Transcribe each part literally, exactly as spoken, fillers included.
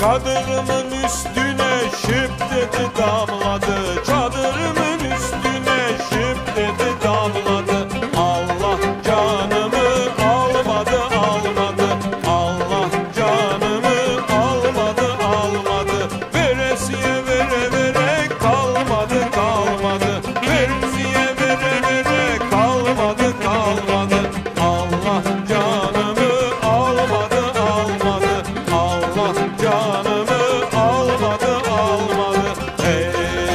Çadırımın üstüne şıp dedi damladı. Çadırımın üstüne şıp dedi damladı. Allah canımı almadı almadı. Allah canımı almadı almadı. Veresiye vere vere kalmadı kalmadı. Veresiye vere vere kalmadı kalmadı. Allah canımı almadı almadı. Allah canımı almadı almadı. Hey,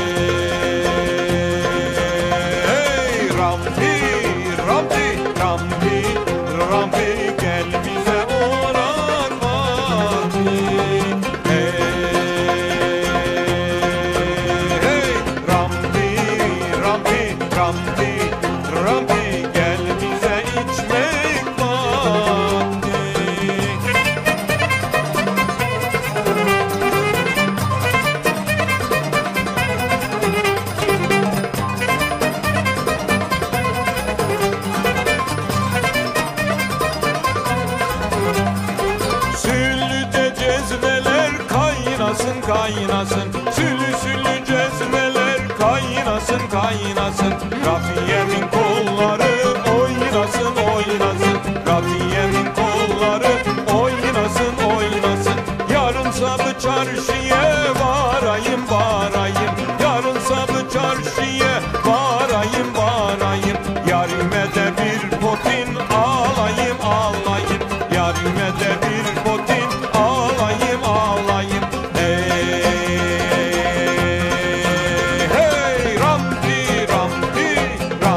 hey Rambi, Rambi, Rambi, Rambi gel bize uğrak vakti. Hey, hey Rambi, Rambi, Rambi, Rambi gel bize içmek vakti. Süllüde cezveler kaynasın kaynasın. Süllü süllü cezveler kaynasın kaynasın. Rafiye'min kolları oynasın oynasın. Rafiye'min kolları oynasın oynasın. Yarın sabı çarşıya varayım varayım. Yarın sabı çarşıya varayım varayım. Yarime de bir potin alayım alayım. Yarime de bir potin alayım alayım. Hey, hey Rambi, Rambi,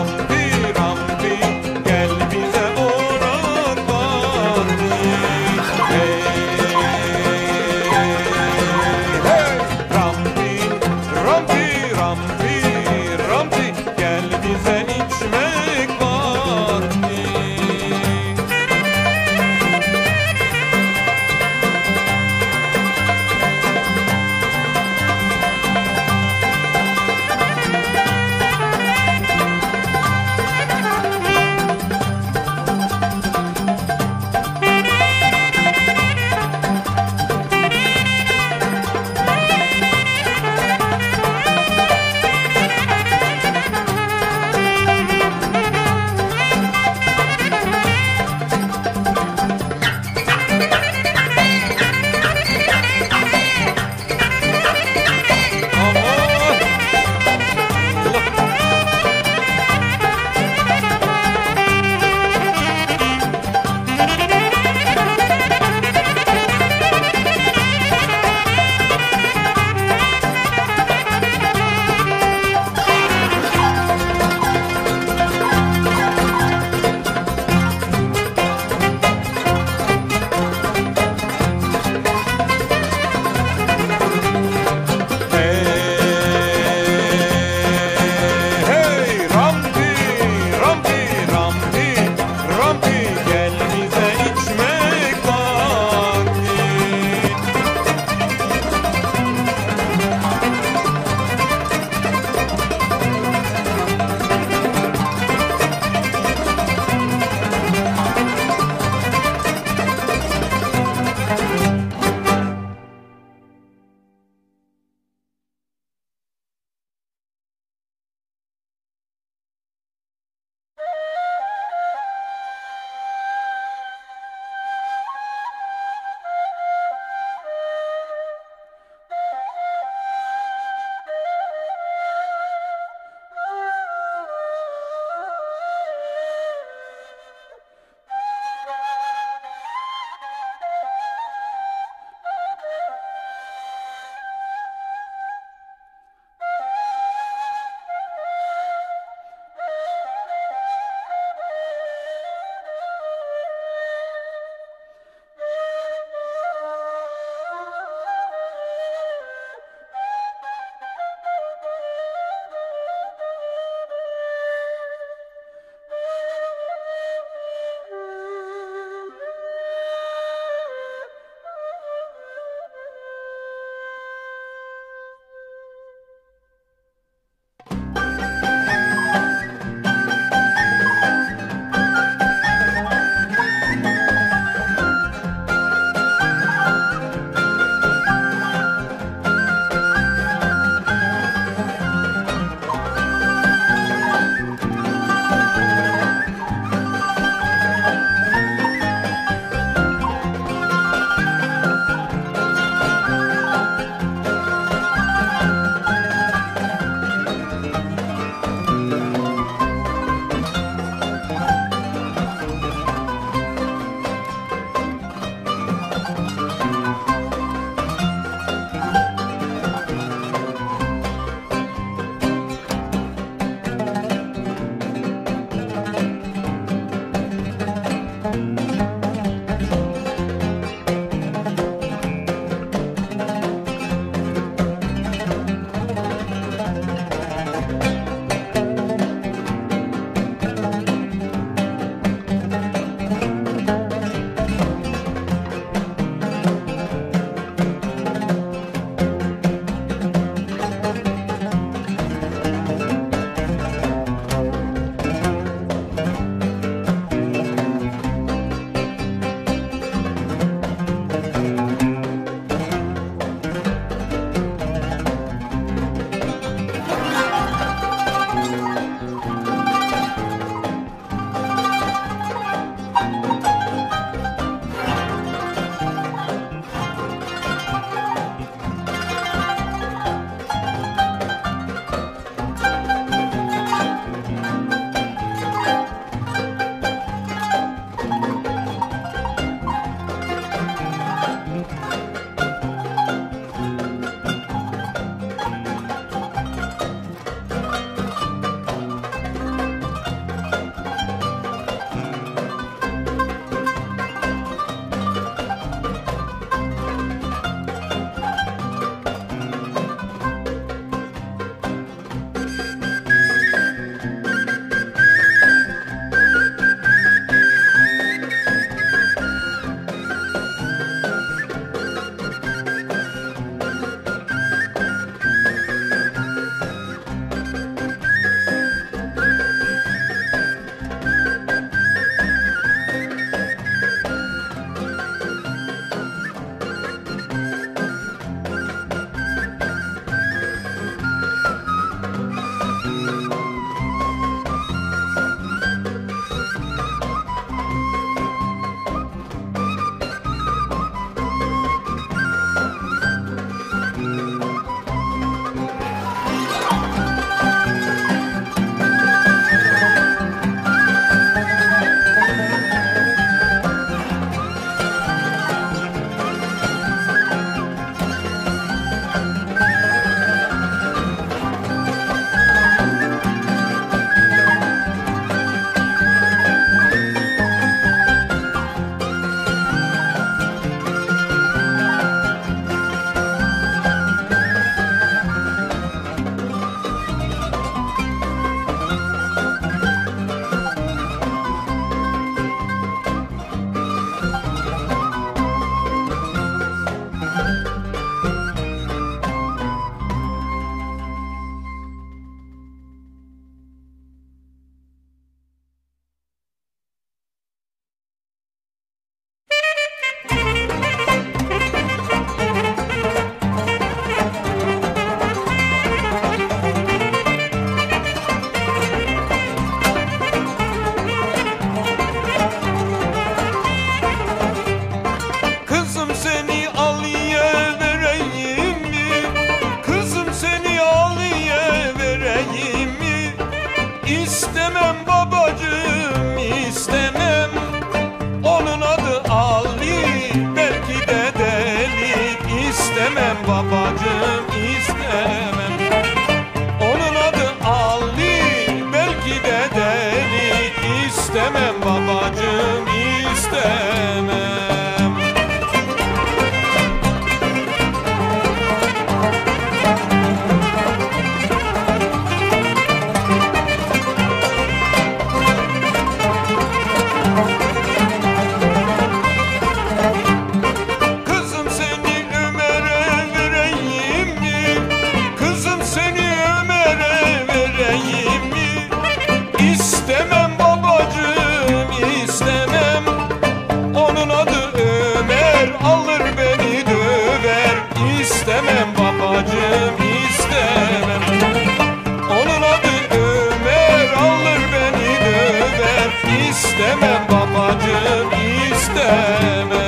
Kızım seni Ömer'e vereyim mi? Kızım seni Ömer'e vereyim mi? İstemem babacığım, istemem. Onun adı Ömer, alır beni döver. İstemem babacığım, istemem. Onun adı Ömer, alır beni döver. İstemem babacığım, istemem.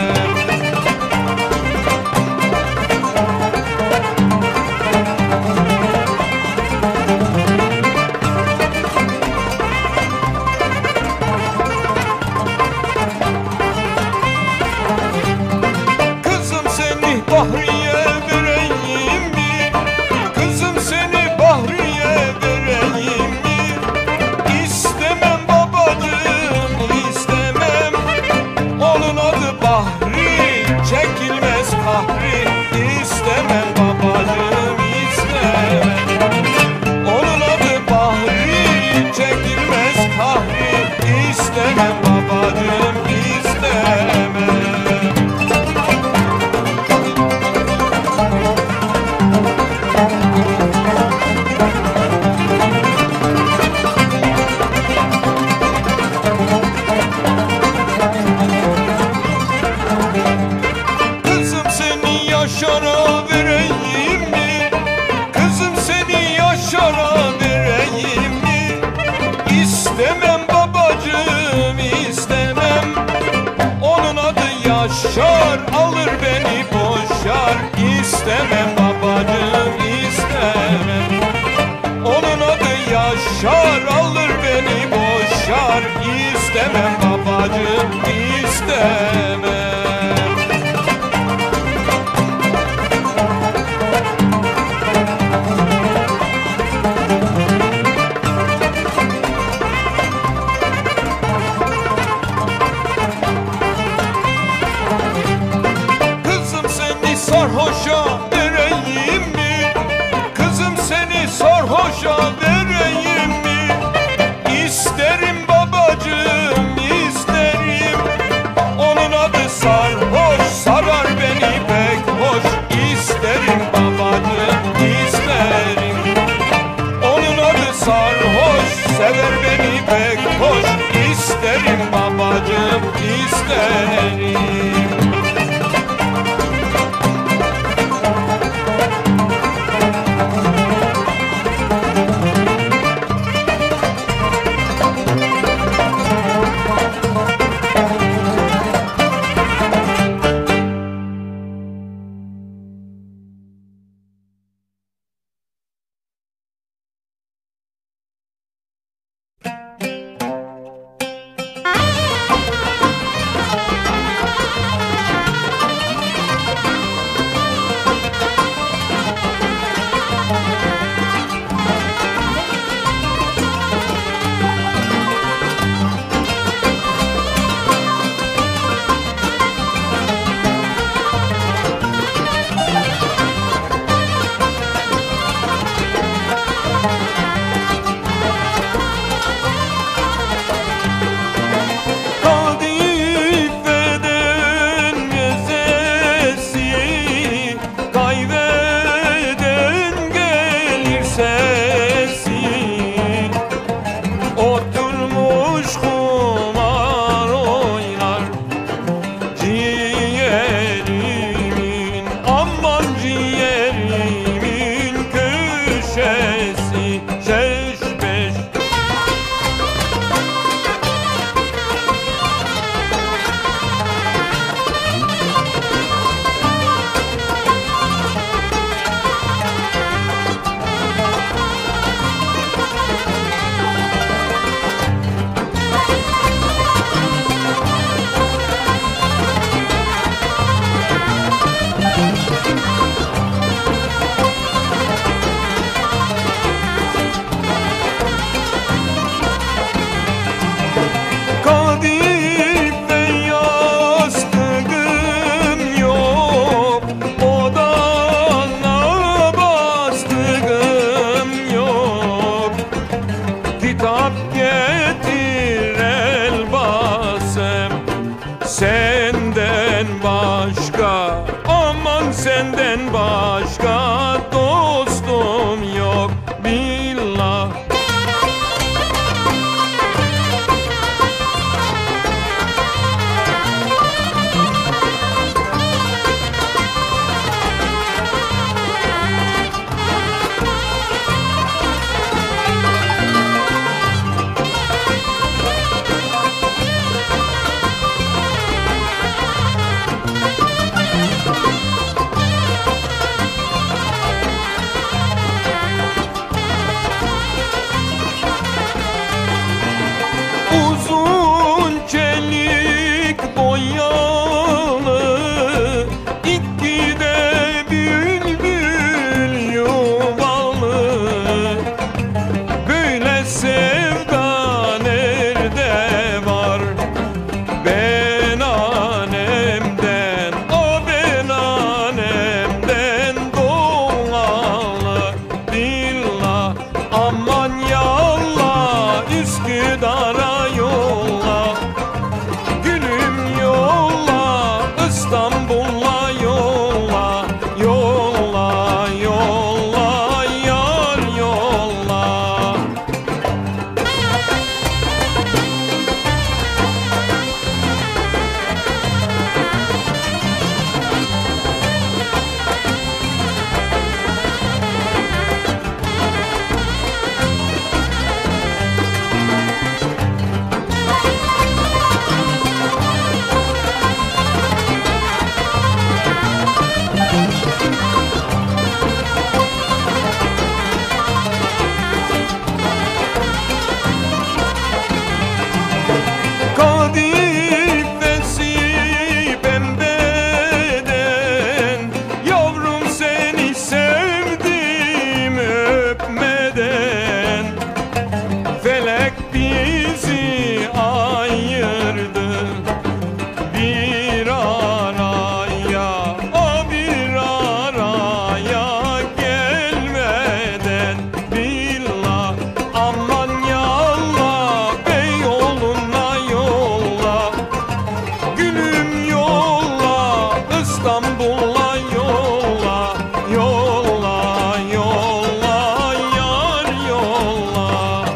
Kızım seni Bahriye vereyim mi? Kızım seni Bahriye vereyim mi? İstemem babacığım, istemem. Onun adı Bahri, çekilmez kahri. İstemem babacığım, istemem. Onun adı Bahri, çekilmez kahri. İstemem babacığım, istemem. Kızım seni Yaşar'a vereyim mi? Kızım seni Yaşar'a vereyim mi? İstemem babacığım, istemem. Onun adı Yaşar, alır beni boşar. İstemem babacığım, istemem. Onun adı Yaşar, alır beni boşar. İstemem babacığım, istemem. Kızım seni sarhoşa vereyim mi? Kızım seni sarhoşa vereyim mi? İsterim babacığım, isterim. Onun adı sarhoş, sarar beni pek hoş. İsterim babacığım, isterim. Onun adı sarhoş, sever beni pek hoş. İsterim babacığım, isterim. Kitap getir el bana. senden başka dostum yok billah. Uzun çelik boyalı, iki de bülbül yuvalı. Böyle sevda nerede var? Ben annemden, o ben annemden doğalı billah. Aman yallah Üsküdar'a yolla, gülüm yolla, İstanbul'a yolla, yolla, yolla, yar yolla. Kadifesi pembeden, yavrum seni sevdim öpmeden. Felek bizi ayırdı bir araya, o bir araya gelmeden billah. Aman yallah Beyoğlu'na yolla, gülüm yolla, İstanbul'a yolla, yolla, yolla, yar yolla.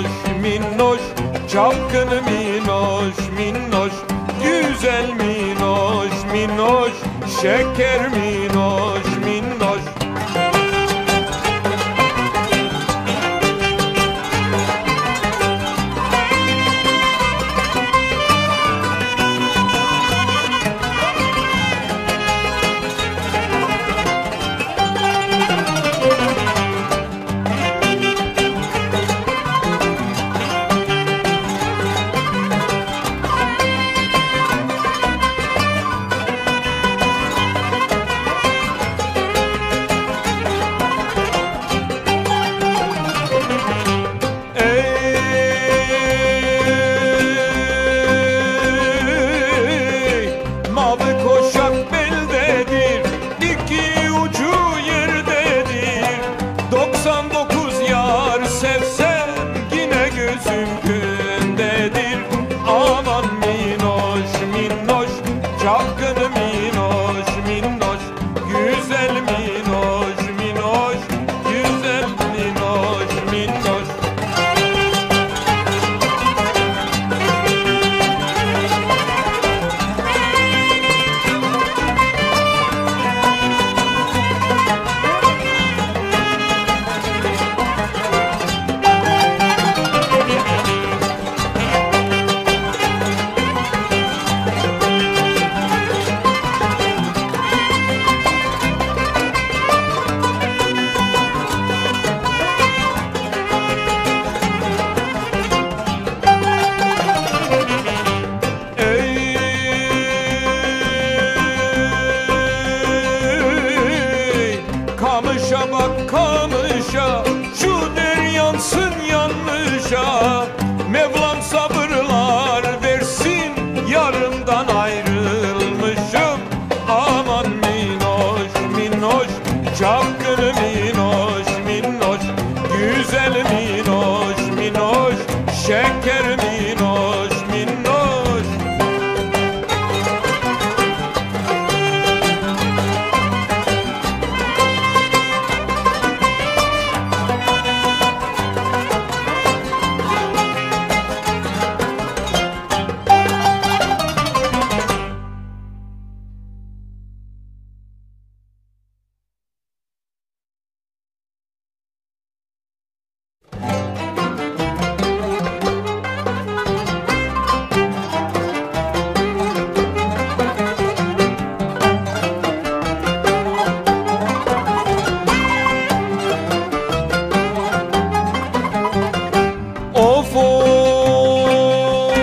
minnoş minnoş, çapkın minnoş minnoş, güzel minnoş minnoş, şeker minnoş minnoş. Kamışa bak kamışa, şu der yansın yanmışa. Mevlam sabırlar versin, yarımdan ayrılmışım. Aman minnoş minnoş, çapkın minnoş minnoş, güzel minnoş minnoş, şeker minnoş minnoş. Of of,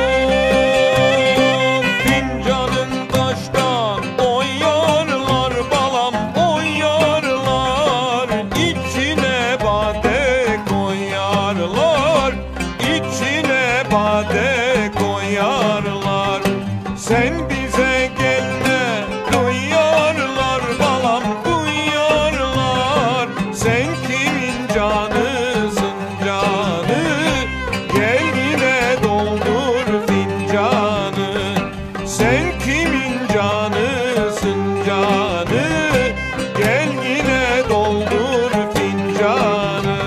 fincanın taştan oyarlar balam, oyarlar. İçine bade koyarlar, içine bade koyarlar. Sen bize gelme duyarlar balam, duyarlar. Sen kimin canısın canı? Gel yine doldur fincanı. Sen kimin canısın canı? Gel yine doldur fincanı.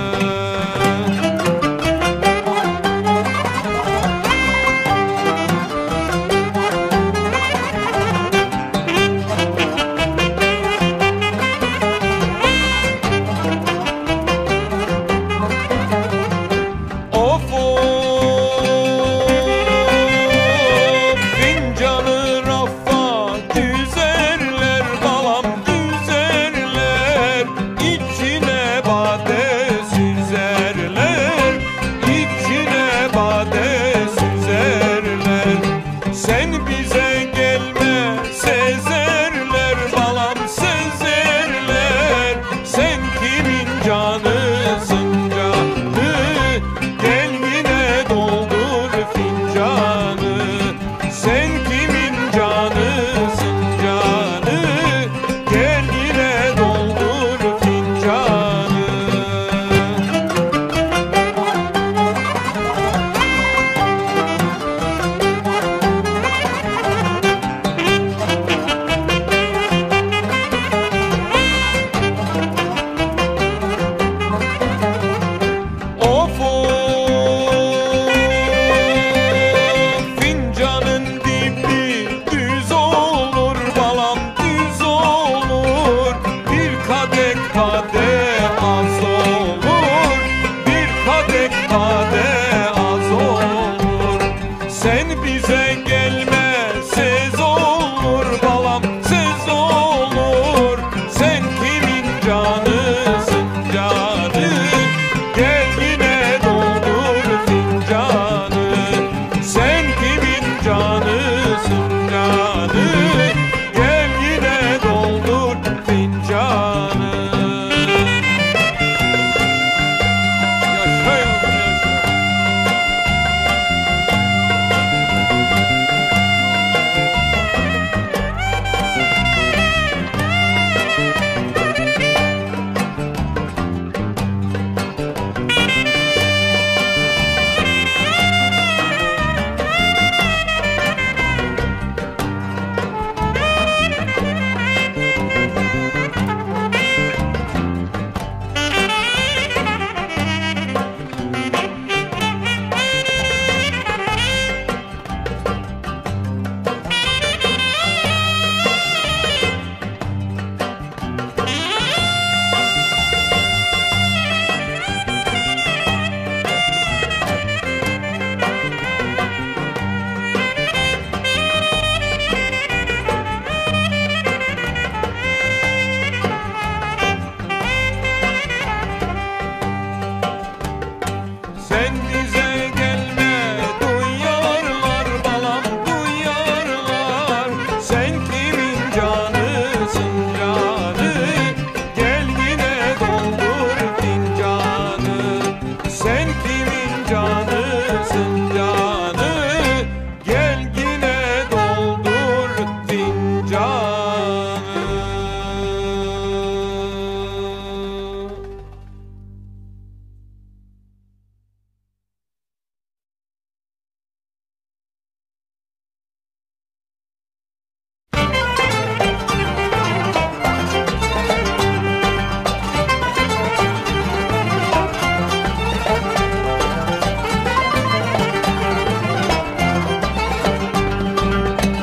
Of of, fincanı rafa düzerler balam, düzerler. İçine bade süzerler, içine bade süzerler. Sen bize gelme sezerler balam, sezerler. Sen kimin canısın canı? Gel yine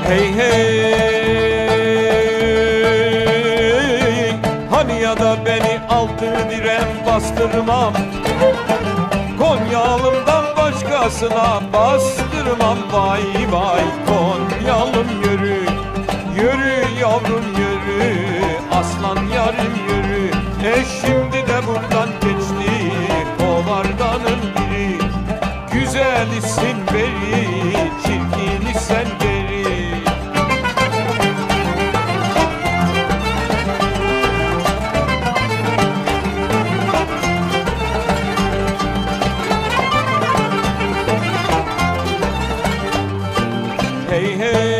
Hey hey, hani ya da beni altı direm bastırmam, Konyalımdan başkasına bastırmam. Vay vay Konyalım yürü, yürü yavrum yürü, aslan yarim yürü. E şimdi de buradan geçti kovardanın biri, güzelisin beri, çirkini sen geri. Hey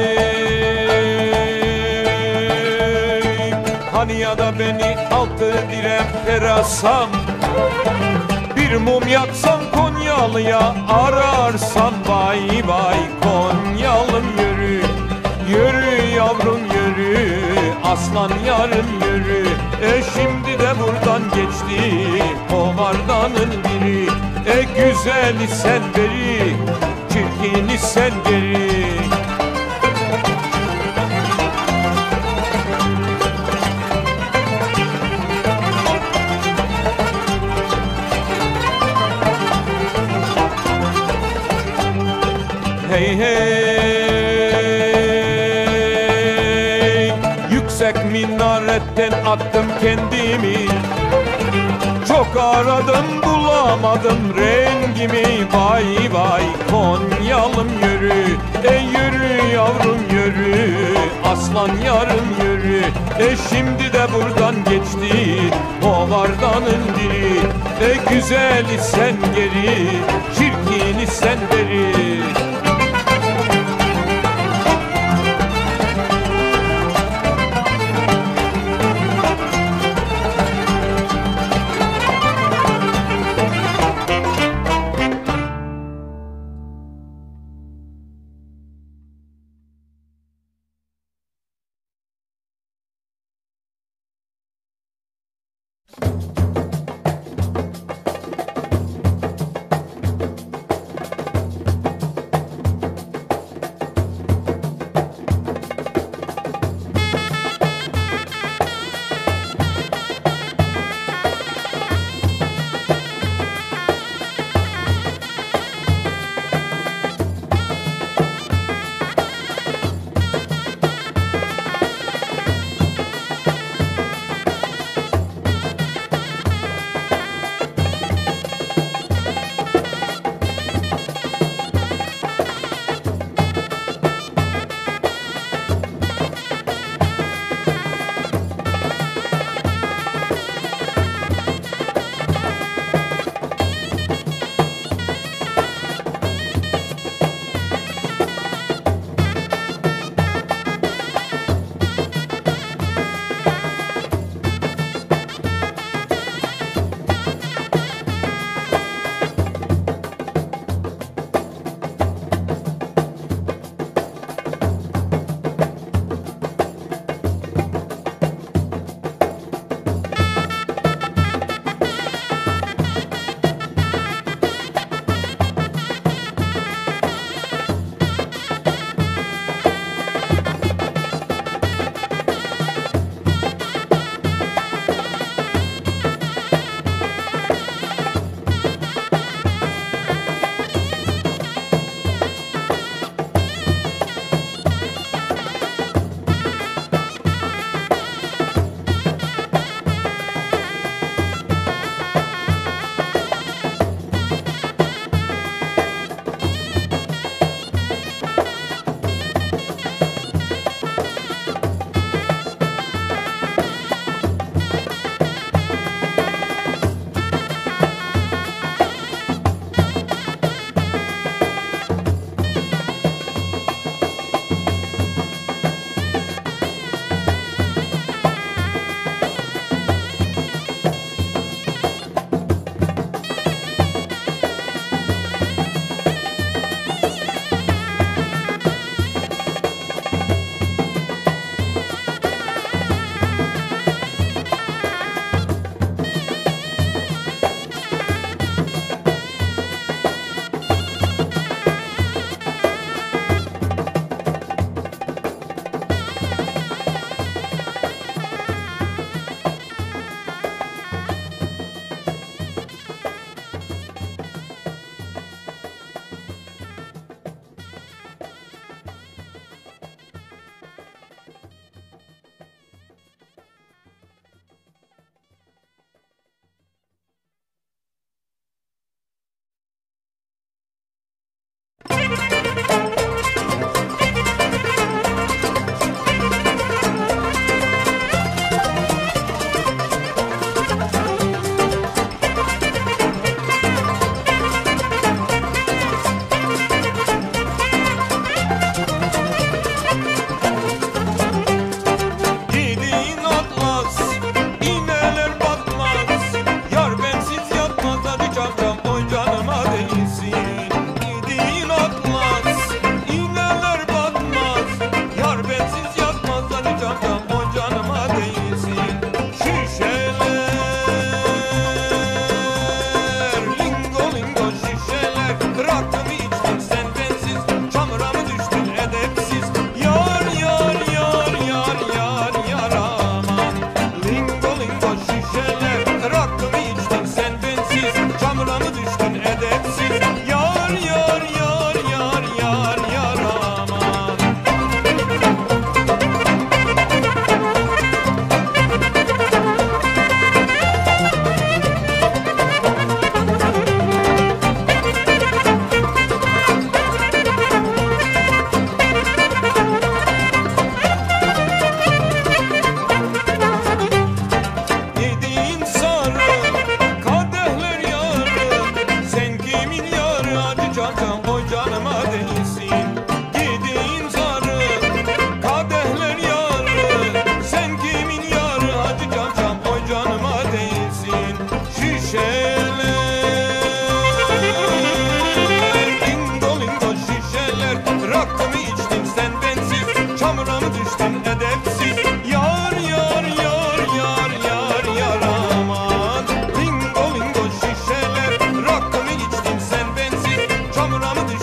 hey, hani ya da beni altı direm terasam, bir mum yaksam Konyalı'ya ararsan. Vay vay Konyalım yürü, yürü yavrum yürü, aslan yarım yürü. E şimdi de buradan geçti kovardanın biri, e güzeli sen beri, çirkini sen geri. Hey hey, yüksek minaretten attım kendimi, çok aradım bulamadım rengimi. Vay vay Konyalım yürü, e yürü yavrum yürü, aslan yarım yürü. E şimdi de buradan geçti kovardanın biri, e güzeli sen geri, çirkini sen beri. Çamura mı